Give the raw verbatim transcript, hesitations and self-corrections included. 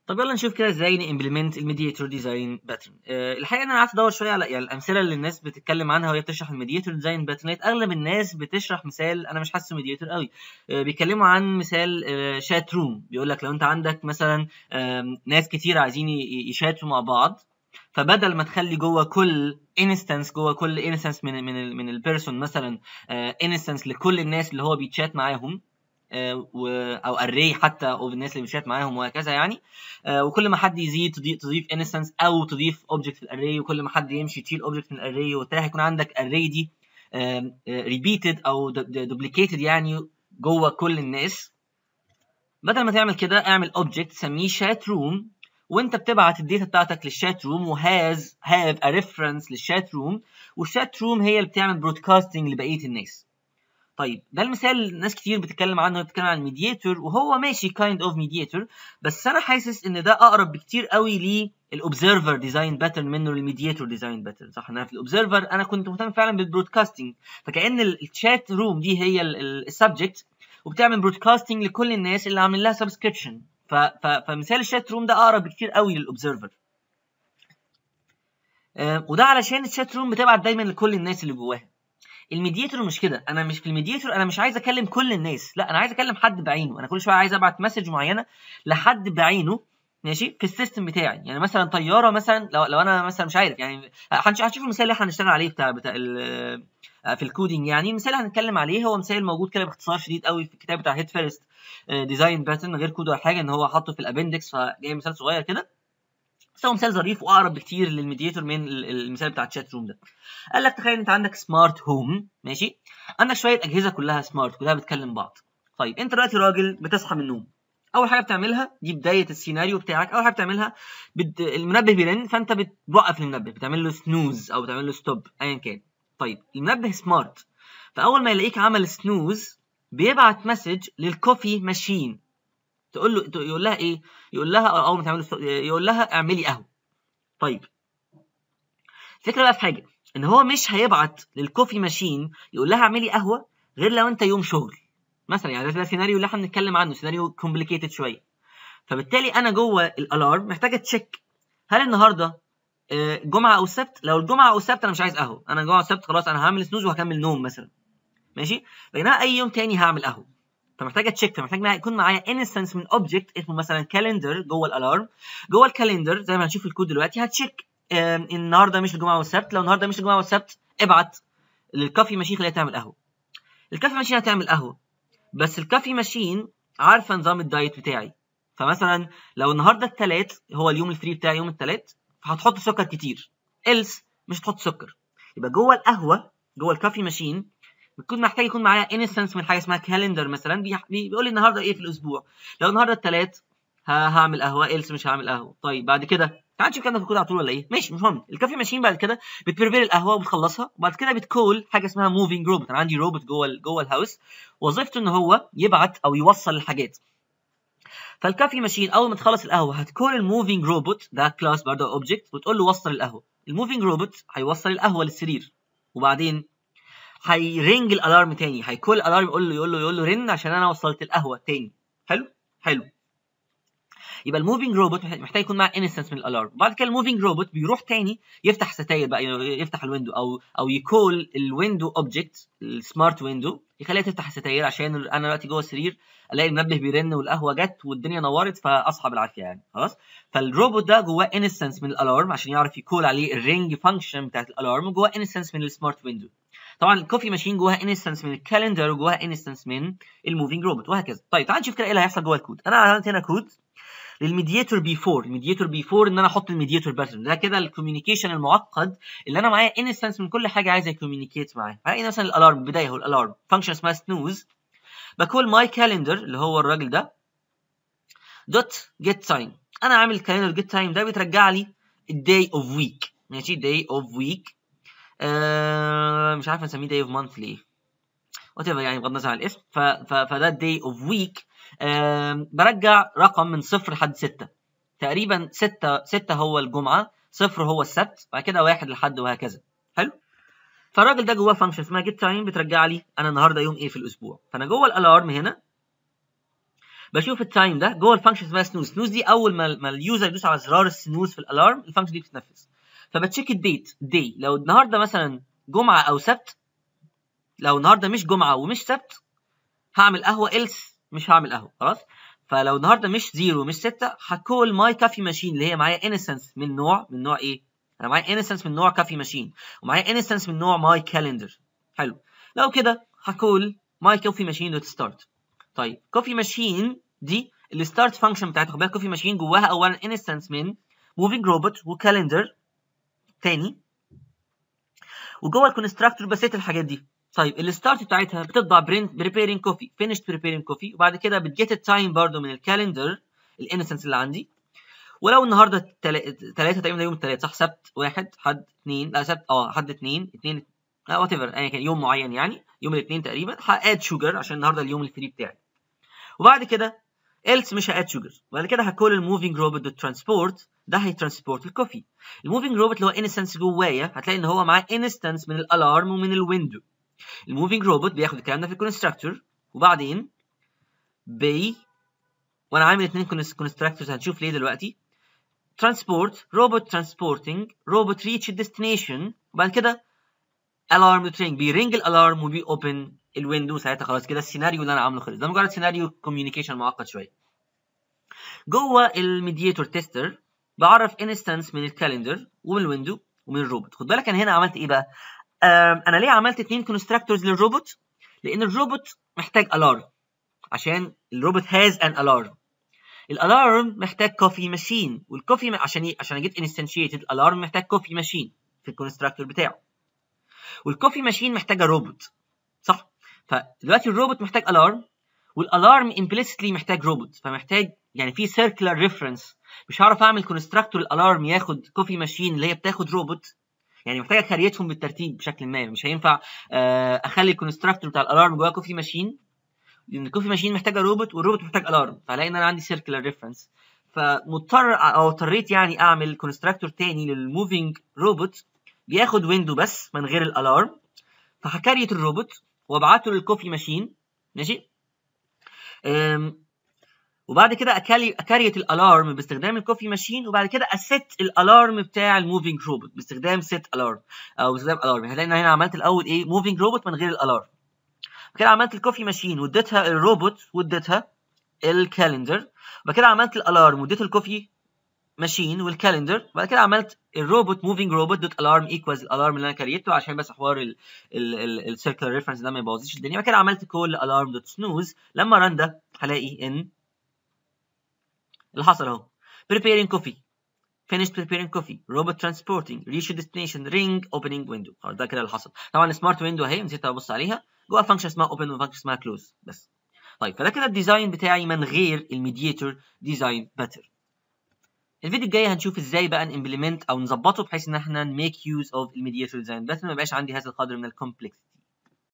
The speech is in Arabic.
طب يلا نشوف كده ازاي نimplement الميدياتور ديزاين باترن. أه الحقيقه انا قعدت ادور شويه على يعني الامثله اللي الناس بتتكلم عنها وهي بتشرح الميدياتور ديزاين باترن. اغلب الناس بتشرح مثال انا مش حاسه ميدياتور قوي. أه بيتكلموا عن مثال أه شات روم، بيقول لك لو انت عندك مثلا أه ناس كتير عايزين يشاتوا مع بعض، فبدل ما تخلي جوه كل انستنس جوه كل انستنس من من من البيرسون مثلا انستنس لكل الناس اللي هو بيتشات معاهم، او اري حتى او الناس اللي بيشات معاهم وهكذا يعني. وكل ما حد يزيد تضيف تضيف انستنس او تضيف اوبجكت في الاري، وكل ما حد يمشي تشيل اوبجكت من الاري، وبالتالي هيكون عندك اري دي ريبيتد او دوبليكيتد يعني جوه كل الناس. بدل ما تعمل كده اعمل اوبجكت سميه شات روم، وانت بتبعت الداتا بتاعتك للشات روم وهاز هاف ا ريفرنس للشات روم، والشات روم هي اللي بتعمل برودكاستنج لبقيه الناس. طيب ده المثال ناس كتير بتتكلم عنه، بتتكلم عن الميدياتور وهو ماشي كايند اوف ميدياتور، بس انا حاسس ان ده اقرب بكتير قوي للاوبزرفر ديزاين باترن منه للميدياتور ديزاين باترن. صح، انا في الاوبزرفر انا كنت مهتم فعلا بالبرودكاستنج، فكأن الشات روم دي هي السبجكت وبتعمل برودكاستنج لكل الناس اللي عاملين لها سبسكريبشن. فمثال الشات روم ده اقرب بكتير قوي للاوبزرفر. آه وده علشان الشات روم بتبعت دايما لكل الناس اللي جواها. الميدياتور مش كده، انا مش في الميدياتور انا مش عايز اكلم كل الناس، لا انا عايز اكلم حد بعينه. انا كل شويه عايز ابعت مسج معينه لحد بعينه ماشي في السيستم بتاعي. يعني مثلا طياره مثلا، لو لو انا مثلا مش عارف يعني، هنشوف المثال اللي احنا هنشتغل عليه بتاع بتاع في الكودينج. يعني المثال اللي هنتكلم عليه هو مثال موجود كده باختصار شديد قوي في الكتاب بتاع هيد فيرست ديزاين باترن، غير كود ولا حاجه، ان هو حاطه في الابندكس، فجاي مثال صغير كده بس هو مثال ظريف واقرب بكتير للميدياتور من المثال بتاع الشات روم ده. قال لك تخيل انت عندك سمارت هوم ماشي، عندك شويه اجهزه كلها سمارت كلها بتكلم بعض. طيب انت دلوقتي راجل بتصحى من النوم، اول حاجه بتعملها دي بدايه السيناريو بتاعك، اول حاجه بتعملها بت... المنبه بيرن، فانت بتوقف المنبه، بتعمل له سنوز او بتعمل له ستوب ايا كان. طيب المنبه سمارت، فاول ما يلاقيك عمل سنوز بيبعت مسج للكوفي ماشين، تقول له يقول لها ايه؟ يقول لها اول ما تعمل يقول لها اعملي قهوه. طيب الفكره بقى في حاجه، ان هو مش هيبعت للكوفي ماشين يقول لها اعملي قهوه غير لو انت يوم شغل مثلا. يعني ده السيناريو اللي احنا بنتكلم عنه سيناريو كومبليكيتد شويه، فبالتالي انا جوه الالارم محتاجه تشيك هل النهارده جمعه او السبت. لو الجمعه او السبت انا مش عايز قهوه، انا جمعه والسبت خلاص انا هعمل سنوز وهكمل نوم مثلا ماشي، بينما اي يوم تاني هعمل قهوه، فمحتاجه تشيك، فمحتاج يكون معايا انستنس من اوبجكت اسمه مثلا كالندر جوه الالارم. جوه الكالندر زي ما هنشوف الكود دلوقتي هتشيك النهارده مش الجمعه والسبت، لو النهارده مش الجمعه والسبت ابعت للكافي ماشين خليها تعمل قهوه. الكافي ماشين هتعمل قهوه، بس الكافي ماشين عارفه نظام الدايت بتاعي، فمثلا لو النهارده الثلاث هو اليوم الفري بتاعي يوم الثلاث، فهتحط سكر كتير، إلس مش هتحط سكر. يبقى جوه القهوه جوه الكافي ماشين بتكون محتاج يكون معايا انستنس من حاجه اسمها كالندر مثلا، بيقول لي النهارده ايه في الاسبوع. لو النهارده الثلاث هعمل قهوه، إلس مش هعمل قهوه. طيب بعد كده تعال نشوف الكلام ده في الكود على طول ولا ايه؟ ماشي مش مهم. الكافي ماشين بعد كده بتبريبير القهوه وبتخلصها، وبعد كده بتكول حاجه اسمها موفينج روبوت. انا عندي روبوت جوه جوه الهاوس وظيفته ان هو يبعت او يوصل الحاجات. فالكافي ماشين اول ما تخلص القهوه هتكول الموفينج روبوت، ده كلاس برضه اوبجكت، وتقول له وصل القهوه. الموفينج روبوت هيوصل القهوه للسرير، وبعدين هيرنج الالارم تاني، هيكول الالارم يقول له يقول له يقول له رن عشان انا وصلت القهوه تاني. حلو حلو. يبقى الموفينج روبوت محتاج يكون معاه انستنس من الالارم. بعد كده الموفينج روبوت بيروح تاني يفتح ستاير بقى، يفتح الويندو او او يكول الويندو اوبجكت السمارت ويندو يخليها تفتح ستاير عشان انا دلوقتي جوه السرير الاقي المنبه بيرن والقهوه جت والدنيا نورت فاصحى بالعافيه يعني خلاص. فالروبوت ده جواه انستنس من الالارم عشان يعرف يكول عليه الرينج فانكشن بتاعت الالارم، وجواه انستنس من السمارت ويندو. طبعا الكوفي ماشين جواها انستنس من الكالندر وجواها انستنس من الموفينج روبوت وهكذا. طيب تعال نشوف كده ايه اللي هيحصل جوه الكود. انا عملت هنا كود للميدياتور بي أربعة. الميدياتور بي أربعة ان انا احط الميدياتور باترن ده كده الكوميونيكيشن المعقد اللي انا معايا انستنس من كل حاجه عايز اكوميونيكيت معاه. هلاقي مثلا الالارم بدايه هو الالارم فانكشن اسمها سنوز، بكول ماي كالندر اللي هو الراجل ده دوت جيت تايم. انا عامل الكالندر جيت تايم ده بيترجع لي الداي اوف ويك ماشي، داي اوف ويك آه مش عارف نسميه داي اوف مانث ليه وات ايفر يعني بغض النظر عن الاسم. ف ف فده داي اوف ويك برجع رقم من صفر لحد ستة تقريبا. ستة ستة هو الجمعه، صفر هو السبت، بعد كده واحد لحد وهكذا. حلو. فالراجل ده جواه فانكشن اسمها جيت تايم بترجع لي انا النهارده يوم ايه في الاسبوع. فانا جوه الالارم هنا بشوف التايم ده جوه الفانكشن اسمها سنوز. سنوز دي اول ما, ما اليوزر يدوس على زرار السنوز في الالارم الفانكشن دي بتتنفذ. فبتشيك الديت دي لو النهارده مثلا جمعه او سبت. لو النهارده مش جمعه ومش سبت هعمل قهوه إلس مش هعمل قهوه خلاص. فلو النهارده مش زيرو ومش ستة هكول ماي كافي ماشين اللي هي معايا انستنس من نوع من نوع ايه؟ انا معايا انستنس من نوع كافي ماشين ومعايا انستنس من نوع ماي كالندر. حلو. لو كده هكول ماي كوفي ماشين دوت ستارت. طيب كوفي ماشين دي الستارت فانكشن بتاعتها. خد بالك كوفي ماشين جواها اولا انستنس من موفينج روبوت وكالندر تاني وجوه الكونستراكتور بسيت الحاجات دي. طيب الستارت بتاعتها بتطبع بريبيرنج كوفي فينيشد بريبيرنج كوفي وبعد كده بتجيت التايم برضو من الكالندر الانستنس اللي عندي. ولو النهارده ثلاثة تقريبا يوم الثلاث صح سبت واحد حد اثنين لا سبت اه حد اثنين اثنين لا وات ايفر يعني كان يوم معين يعني يوم الاثنين تقريبا هاد شوجر عشان النهارده اليوم الفري بتاعي. وبعد كده else مش هاد شوجر. بعد كده هكول الموفينج روبوت دوت ترانسبورت ده هيترانسبورت الكوفي. الموفينج روبوت اللي هو انستنس جوايا هتلاقي ان هو معاه انستنس من الالارم ومن الويندو. الموفينج روبوت بياخد الكلام ده في الكونستراكتور وبعدين بي وانا عامل اثنين كونستراكتورز هنشوف ليه دلوقتي. ترانسبورت روبوت ترانسبورتنج روبوت ريتش الديستنيشن وبعد كده الارم ترينج بيرنج الالارم وبي اوبن الويندو. ساعتها خلاص كده السيناريو اللي انا عامله خلص. ده مجرد سيناريو كوميونيكيشن معقد شويه. جوه الميدياتور تيستر بعرف انستنس من الكالندر ومن الويندو ومن الروبوت. خد بالك انا هنا عملت ايه بقى؟ انا ليه عملت اثنين كونستراكتورز للروبوت؟ لان الروبوت محتاج الارم عشان الروبوت هاز ان الارم. الالارم محتاج كوفي ماشين والكوفي عشان ي... عشان اجيت انستنشيتد الالارم محتاج كوفي ماشين في الكونستراكتور بتاعه. والكوفي ماشين محتاجه روبوت صح؟ فدلوقتي الروبوت محتاج الارم والالارم امبليسيتلي محتاج روبوت. فمحتاج يعني في سيركلر ريفرنس. مش هعرف اعمل كونستراكتور الالارم ياخد كوفي ماشين اللي هي بتاخد روبوت. يعني محتاج اكريتهم بالترتيب بشكل ما. مش هينفع اخلي الكونستراكتور بتاع الالارم جواه كوفي ماشين لان الكوفي ماشين محتاجه روبوت والروبوت محتاج الارم. فهلاقي ان انا عندي سيركلر ريفرنس. فمضطر او اضطريت يعني اعمل كونستراكتور تاني للموفينج روبوت بياخد ويندو بس من غير الالارم. فهكريت الروبوت وابعته للكوفي ماشين ماشي. وبعد كده اكلي اكريت الالارم باستخدام الكوفي ماشين وبعد كده اسيت الالارم بتاع الموفينج روبوت باستخدام سيت الارم او باستخدام الارم. هتلاقي ان هنا عملت الاول ايه موفينج روبوت من غير الالارم. كده عملت الكوفي ماشين واديتها الروبوت واديتها الكالندر. وبعد كده عملت الالارم واديته الكوفي ماشين والكالندر. وبعد كده عملت الروبوت موفينج روبوت دوت الارم ايكوالز الالارم اللي انا كريته عشان بس حوار السيركلر ريفرنس ده ما يبوظيش الدنيا. وبعد كده عملت كول الارم دوت سنوز. لما رن ده هلاقي ان اللي حصل اهو preparing coffee finished preparing coffee robot transporting reach destination ring opening window. خلاص ده كده اللي حصل. طبعا سمارت ويندو اهي نسيت ابص عليها جوه فانكشن اسمها open وفانكشن اسمها close بس. طيب فده كده الديزاين بتاعي من غير الميدياتور ديزاين باتر. الفيديو الجاي هنشوف ازاي بقى نimplement او نظبطه بحيث ان احنا نميك يوز اوف الميدياتور ديزاين باتر ما يبقاش عندي هذا القدر من الكومبلكسيتي.